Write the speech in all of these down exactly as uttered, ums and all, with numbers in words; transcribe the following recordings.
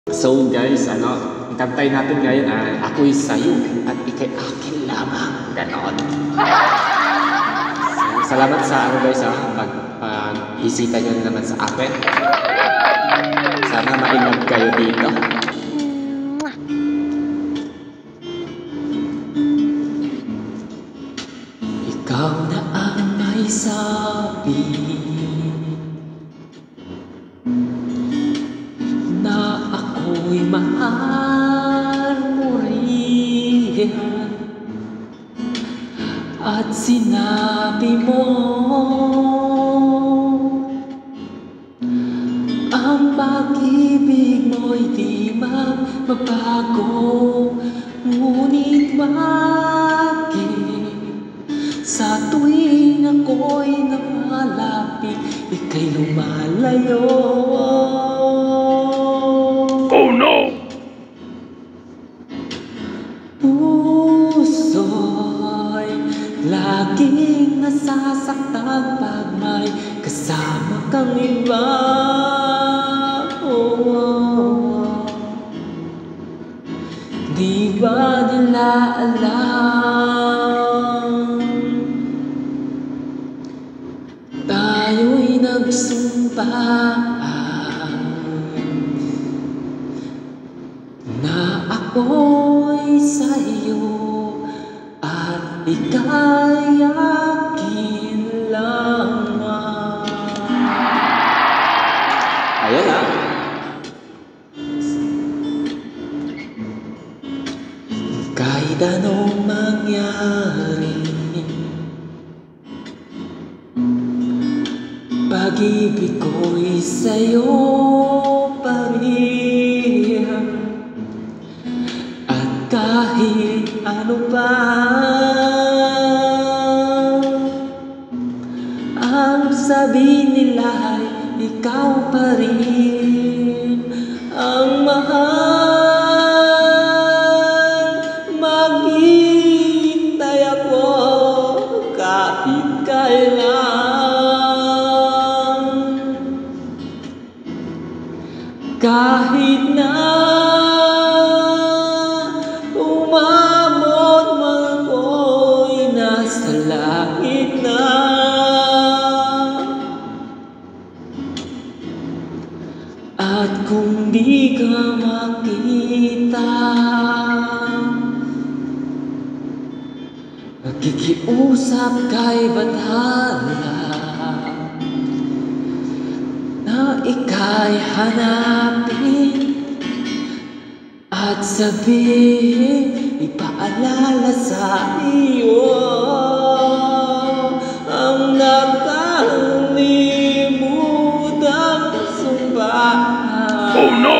So guys, ano, kantay natin ngayon ay ako'y sa'yo at ikay akin lamang. Ganon. So, salamat sa ano guys ha, pag uh, isita nyo naman sa akin. Sana ma-inlove kayo dito. Ikaw na ang may sabi na ako'y mahal mo rin, at sinabi mo ang pag-ibig mo'y di magbabago. Ngunit bakit sa tuwing ako'y namalapit, ika'y lumalayo? Oh no! Puso'y laging nasasaktan pag may kasama kang iba. Oh, oh. Di ba nila alam, tayo'y nagsumpaan na ako'y sa'yo at ika'y akin lamang. Ayan ah. Kahit anong mangyari, pag-ibig ko'y sa'yo pa rin. At kahit ano pa ang sabihin nila, ikaw pa rin ang mahal. Maghihintay ako kahit kailan, kahit na umabot man ako'y nasa langit na. At kung di ka makita, nakikiusap kay Bathala na ika'y hanapin at sabihin, ipaalala sa iyo ang nakalimutang sumbahan. Oh no!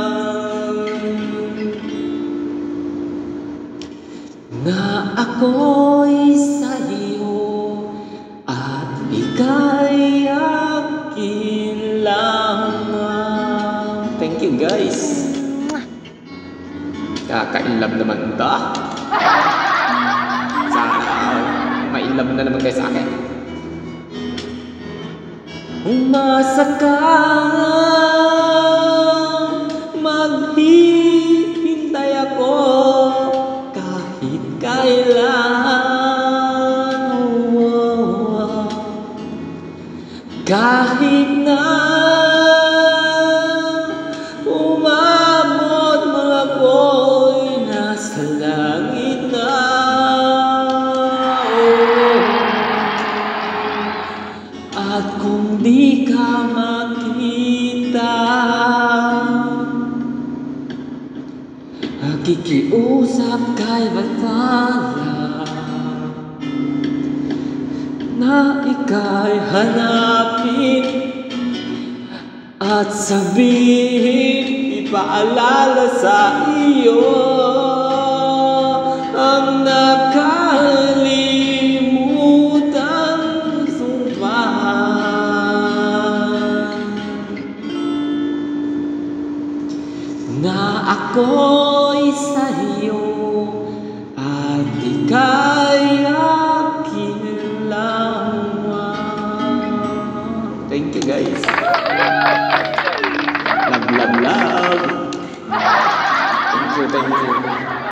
Na ako'y sa'yo at ika'y akin lamang. Thank you guys. Kaka-inlove naman ito. Sana ma-inlove na naman kayo sa akin. Umasa ka, maghihintay ako kahit kailan. Oh, kahit na umabot mga ako'y nasa langit na. Oh, at kung di ka makita, nakikiusap kay Bathala na ika'y hanapin at sabihin, ipaalala sa iyo ang nakalimutang sumbahan. Na ako'y sa'yo at ika'y akin lamang. Thank you guys. Love, love, love. you, thank you.